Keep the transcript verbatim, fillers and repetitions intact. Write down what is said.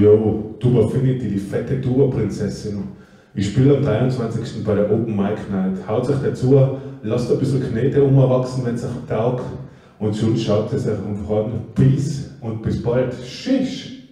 Yo, TubAffinity, die fette Tuba-Prinzessin. Ich spiele am dreiundzwanzigsten bei der Open Mic Night. Haut euch dazu, lasst ein bisschen Knete umwachsen, wenn es euch taugt. Und schon schaut es euch einfach an. Peace und bis bald. Schisch!